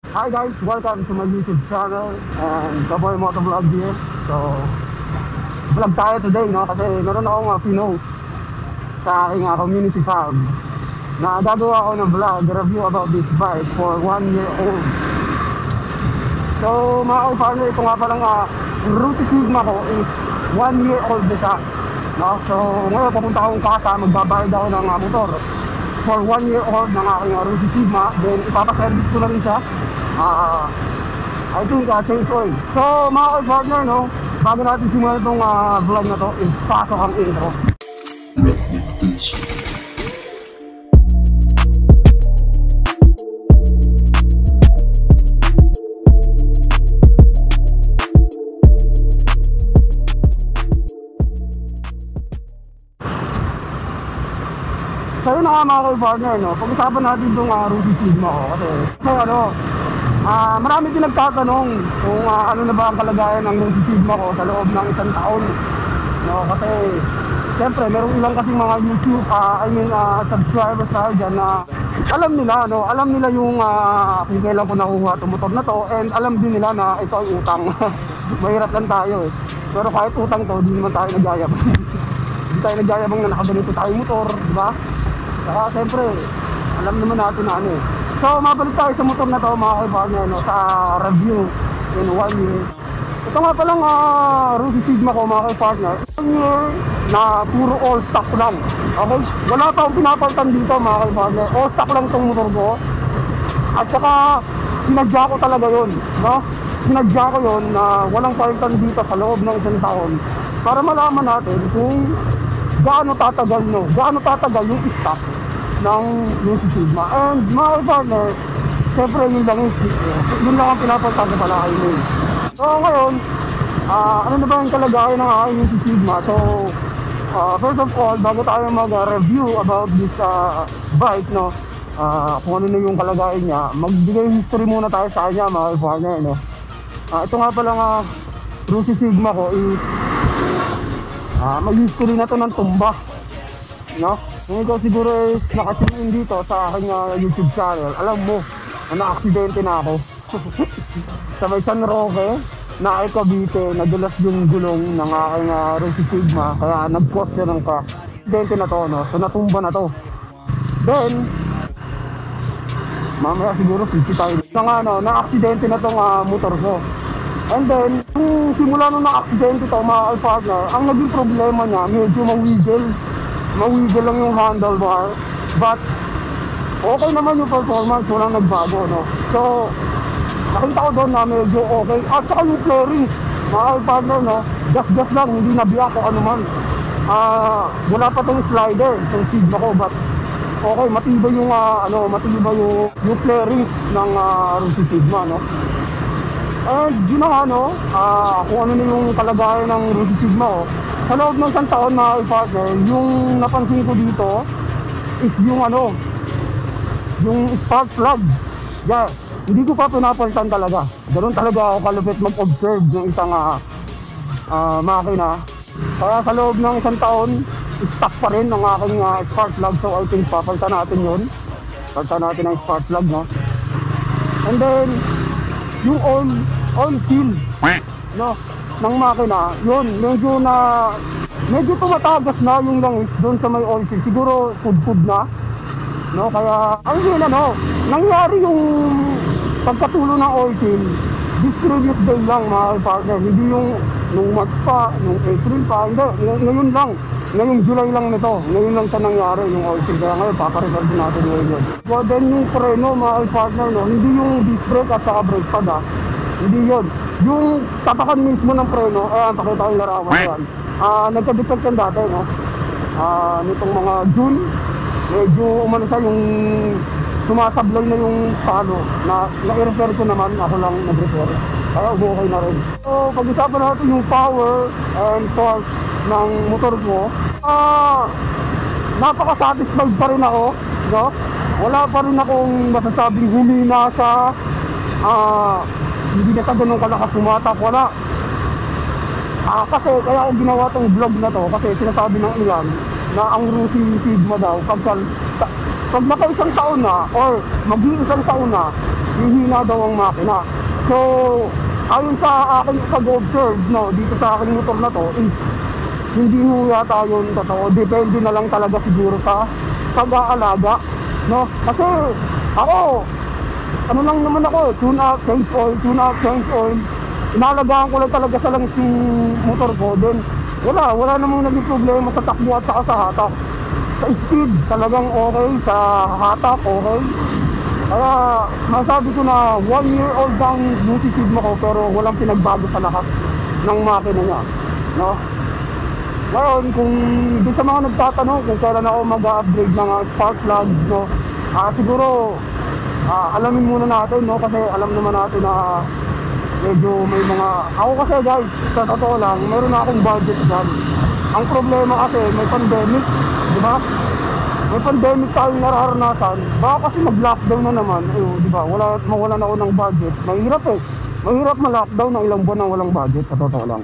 Hi guys, welcome to my YouTube channel and Kaboy MotoVlog here. So, vlog tayo today, no? Kasi meron akong pinost sa aking community tab na gagawa ako ng vlog, review about this bike for 1 year old. So, mga partner, ito nga palang Rusi Sigma ko is 1 year old na siya, no? So, ngayon papunta akong kasa, magbabayad ako ng motor for 1 year old ng aking Rusi Sigma. Then, ipapaservice ko na rin siya. I think change oil. So mga partner, no, bago natin simulan itong vlog na to, ipasok ang intro. So yun na nga mga partner, no, pag-usapan natin itong Rusi Sigma ko. Kasi ano, marami din nagtatanong kung ano na ba ang kalagayan ng Rusi Sigma ko sa loob ng isang taon, no? Kasi siyempre meron ilang kasing mga YouTube subscribers tayo dyan na alam nila, no? Alam nila yung kung kailan ko nakuha itong motor na to, and alam din nila na ito ay utang. Mahirap lang tayo eh, pero kahit utang to, di naman tayo nagyayabang. Di tayo nagyayabang na nakaganito tayo motor, di ba? Saka siyempre alam naman natin na ano eh. So mabalik tayo sa motor na to mga kaibigan, no, sa review in 1 year. Ito nga palang Rusi Sigma ko mga kaibigan, 1 year na puro all stock lang. Okay? Wala pa akong pinapalitan dito mga kaibigan. All stock lang itong motor ko. At saka sinadya ko talaga yun, no? Sinadya ko yun na walang palitan dito sa loob ng isang taon para malaman natin kung gaano tatagal, no? Gaano tatagal yung stock ng Rusi Sigma. And mga partner, siyempre yun lang ang pinapalitan ko pala kayo yun. So ngayon, ano na ba yung kalagayan ng aking Rusi Sigma? So first of all, bago tayo mag-review about this bike, no, kung ano na yung kalagayan niya, magbigay history muna tayo sa kanya mga partner, no. Ito nga pala Rusi Sigma ko is mag-history na to ng tumba, no. Kung ikaw siguro is nakatune dito sa aking YouTube channel, alam mo na aksidente na ako. Sa may San Roque, na Cavite, nadulas yung gulong ng aking Rusi Sigma, kaya nag-cause siya ng aksidente na to, no? So natumba na to. Then mamaya siguro 50 tayo na aksidente na tong motor ko. And then kung simula nung na-aksidente to mga partner, ang naging problema niya, medyo mawigil lang yung handlebar, but okay naman yung performance, walang nagbago, no? So nakita ko doon na medyo okay. At saka yung flaring mga partner, no, gas lang, hindi nabiyak o ano man. Wala pa tong slider itong Sigma ko, but okay, matibay yung yung flaring ng Rusi Sigma, no? And yun na no, kung ano na yung kalagayan ng Rusi Sigma ko. Sa loob ng isang taon mga partner, yung napansin ko dito is yung spark plug. Yeah, hindi ko pa pinapalitan talaga. Ganoon talaga ako kalupit mag-observe ng isang makina. Kaya sa loob ng isang taon, stock pa rin ng aking spark plug. So I think papalitan natin yun. Palitan natin ang spark plug, no? And then yung oil seal, no, ng makina, yun, medyo tumatagas na yung langis doon sa may oil seal. Siguro food na, no? Kaya ang yun, nangyari yung pagkatulo ng oil seal this previous day lang mga partner, hindi yung nung March pa, nung April pa, hindi, ngayon lang, ngayong July lang nito, ngayon lang siya nangyari yung oil seal. Kaya ngayon papareserve natin ngayon. So then yung preno mga partner, no, hindi yung disc brake at saka brake pad, hindi yun. Yung tapakan mismo ng preno, pakita ko yung larawan yan. Nagka-defect yan dati, no? Nitong mga June, medyo umano siya yung sumasablay na yung palo na i-repair ko naman, ako lang nag-repair. Kaya okay na rin. So pag-usapan natin yung power and torque ng motor ko. Napaka-satisfied pa rin ako, no? Wala pa rin akong masasabing humina sa hindi na sa ganun kalakas sumatak, wala. Kasi kaya ako ginawa tong vlog na to kasi sinasabi ng ilan na ang Rusi Sigma daw pagka pag naka-isang taon na or mag-iisang taon na, hihina daw ang makina. So, ayon sa aking pag-observe, no, dito sa aking motor na to, hindi ho yata yun totoo. Depende na lang talaga siguro sa pag-aalaga, no? Kasi ako, ano lang naman ako, tune up, change oil. Inalagaan ko lang talaga sa langis yung motor ko. Then, wala namang naging problema sa takbo at saka sa hatak. Sa speed, talagang okay. Sa hatak, okay. Kaya, masabi ko na 1 year old ang Rusi Sigma ko, pero walang pinagbago sa lahat ng makina niya, no? Ngayon, kung doon sa mga nagtatanong kung kailan ako mag-upgrade ng spark plug, no? Siguro, alamin muna natin, no? Kasi alam naman natin na medyo may mga... Ako kasi guys, sa totoo lang, meron na akong budget dyan. Ang problema kasi, may pandemic, di ba? May pandemic tayong nararanasan. Baka kasi mag-lockdown na naman, di ba? Mawalan ako ng budget. Mahirap eh. Mahirap ma-lockdown ng ilang buwan na walang budget, sa totoo lang.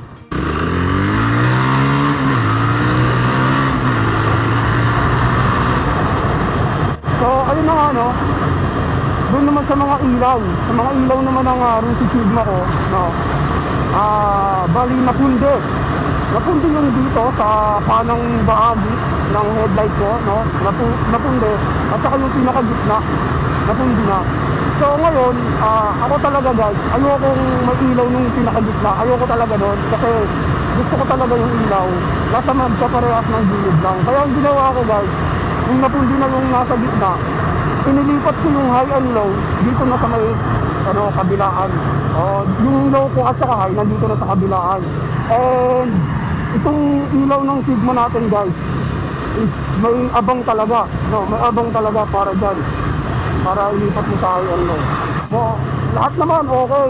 So, ayun na nga, no? Doon naman sa mga ilaw naman ng Rusi Sigma ko, no? Bali napundi yung dito sa panang bahagi ng headlight ko, no? Napundi, at saka yung pinakagitna, napundi na. So ngayon, ako talaga guys, ayokong may ilaw nung pinakagitna, ayoko talaga doon, kasi gusto ko talaga yung ilaw, nasa magkaparehas ng gilid lang. Kaya ang ginawa ko guys, yung napundi na yung nasa gitna, inilipat ko yung high and low dito na sa may kabilaan. Yung low ko at saka high nandito na sa kabilaan. And itong ilaw ng Sigma natin guys is may abang talaga, no? May abang talaga para dyan, para ilipat mo sa high and low. So lahat naman okay.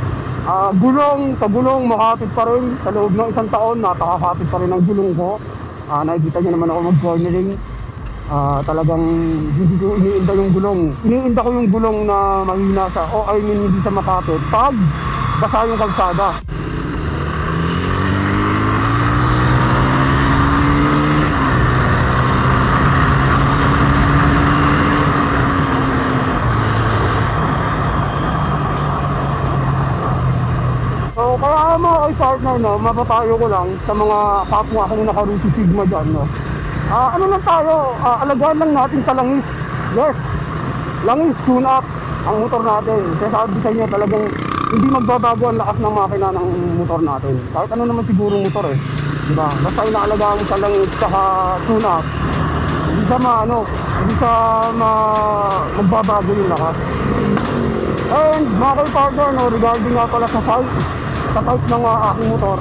Gulong makapit pa rin sa loob ng isang taon, napakakapit pa rin ang gulong ko. Nakikita nyo naman ako mag-cornering. Talagang hindi ko iniinda yung gulong. Iniinda ko yung gulong na mahina sa, hindi sa makapit pag basa yung kalsada. So kaya mga partner, no, mapapayo ko lang sa mga kapwa kong naka-Rusi Sigma dyan, no. Ano lang tayo, alagaan lang natin sa langis. Yes, langis, tune up ang motor natin. Kasi sabi sa inyo talagang hindi magbabago ang lakas ng makina ng motor natin. Kahit ano naman siguro motor eh, diba? Basta inaalagaan mo sa langis saka tune up, hindi sa magbabago yung lakas. And mga partner, no, regarding nga pala sa type ng aking motor,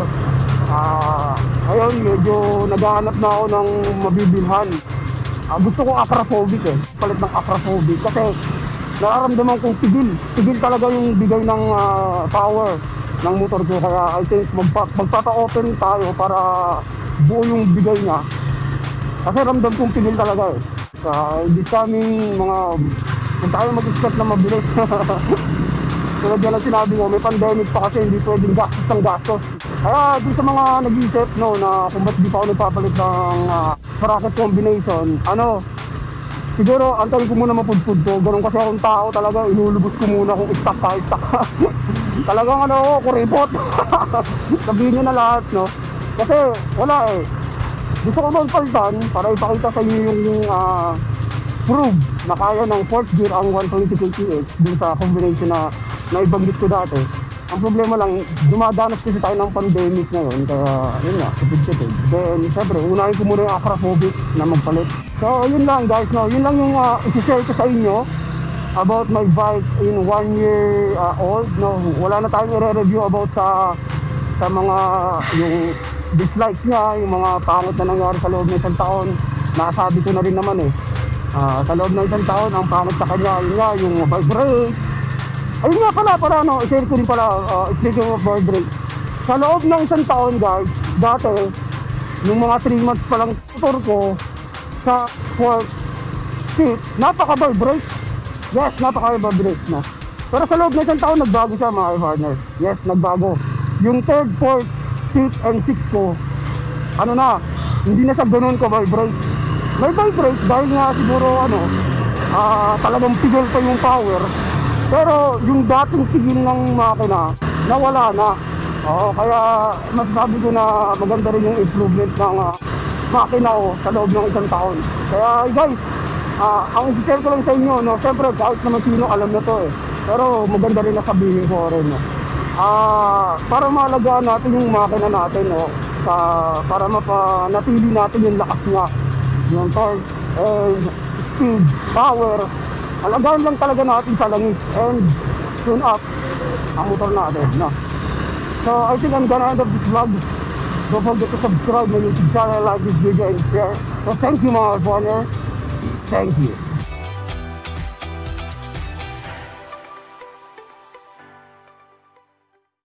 ngayon medyo naghahanap na ako ng mabibilhan. Gusto ko acrophobic palit ng acrophobic kasi nararamdaman kong tigil talaga yung bigay ng power ng motor ko. Kaya I think magpapa-open tayo para buo yung bigay niya, kasi ramdam kong tigil talaga hindi kaming kung tayo mag-expect na mabilis. Tulad yan ang sinabi ko, may pandemic pa kasi hindi pwedeng gastos ng gastos. Kaya dito sa mga nag-iisip, no, na kung ba't di pa ako nagpapalit ng bracket combination, siguro antayin ko muna mapudpud ko. Ganun kasi akong tao talaga, inulubos ko muna kung stock ka. Talagang kuripot. Sabihin nyo na lahat, no. Kasi wala gusto ko magpalitan para ipakita sa inyo yung prove na kaya ng 4th gear ang 120 kph dun sa combination na naibanggit ko dati. Ang problema lang, dumadanas kasi tayo ng pandemic ngayon, kaya yun nga, tipid-tipid. Then, siyempre, unahin ko muna yung acrophobic na magpalit. So, yun lang guys, no? Yun lang yung isi-share ko sa inyo about my bike in 1 year old, no? Wala na tayong i-review about sa mga, yung dislikes niya, yung mga pangit na nangyari sa loob ng isang taon. Nasabi ko na rin naman sa loob ng isang taon, ang pangit sa kanya, yun nga, yung vibrate. Ayun nga pala, no, i-share ko rin pala, speaking of board brake. Sa loob ng isang taon guys, dati, yung mga 3 months pa lang motor ko, sa 4th seat, napaka-vibrate. Yes, napaka-vibrate, no. Pero sa loob ng isang taon, nagbago siya mga partner. Yes, nagbago. Yung 3rd, 4th seat and 6th ko, hindi na sa ganun ka vibrate. May vibrate dahil nga siguro talagang pigil pa yung power. Pero yung dating tigil ng makina, nawala na. Oo, kaya masasabi ko na maganda rin yung improvement ng makina ko sa loob ng isang taon. Kaya guys, ang isi-share ko lang sa inyo, no, siyempre kahit naman sino alam na to eh. Pero maganda rin na sabihin ko rin, no. Para maalagaan natin yung makina natin, no, para mapanatili natin yung lakas niya, yung torque, and speed, power. Alagaan lang talaga natin sa langis and tune up ang motor natin, no? So I think I'm gonna end up this vlog. Don't forget to subscribe my YouTube channel, like this video and share. So thank you mga partner. Thank you.